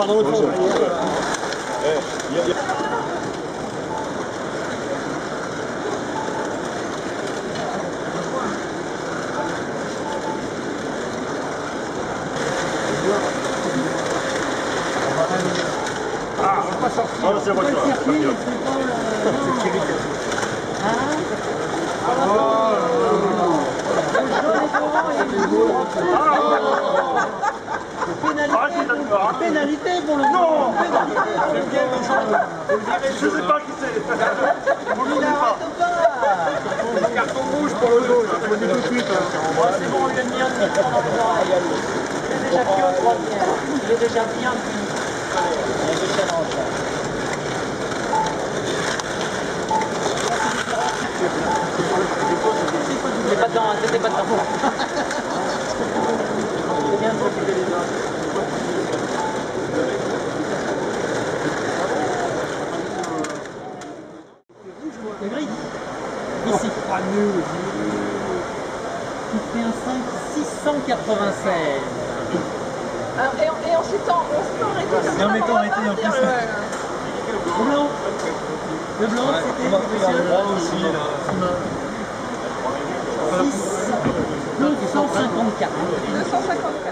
part dans l'autre sens. Ah, on va pas sortir. Non, c'est la voiture. Pénalité pour le non. Je sais pas qui c'est. Il n'arrête pas. Carton rouge pour le dos, je le dis tout de suite. C'est bon, il a mis un petit temps dans la gueule. Il est déjà plus au troisième. Il est déjà bien fini. Il y a deux challenges là. C'était pas dedans, c'était pas dedans. C'est bien de s'occuper des autres. Le gris. Ici. Il fait un 696. Alors, et en s'étant arrêté comme ça. Et en mettant arrêté en plus. Le blanc. Le blanc, c'était le droit aussi là. 954. 254.